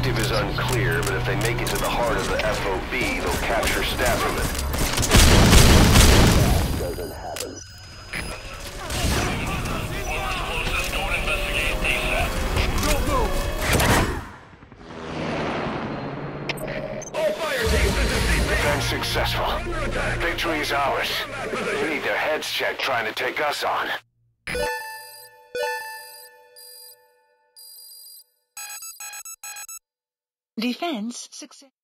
objective is unclear, but if they make it to the heart of the FOB, they'll capture Stafferman. Doesn't happen. Closest, go and investigate ASAP. Don't move! All fire teams, this is CP! Defense successful. Victory is ours. They need their heads checked trying to take us on. Defense success.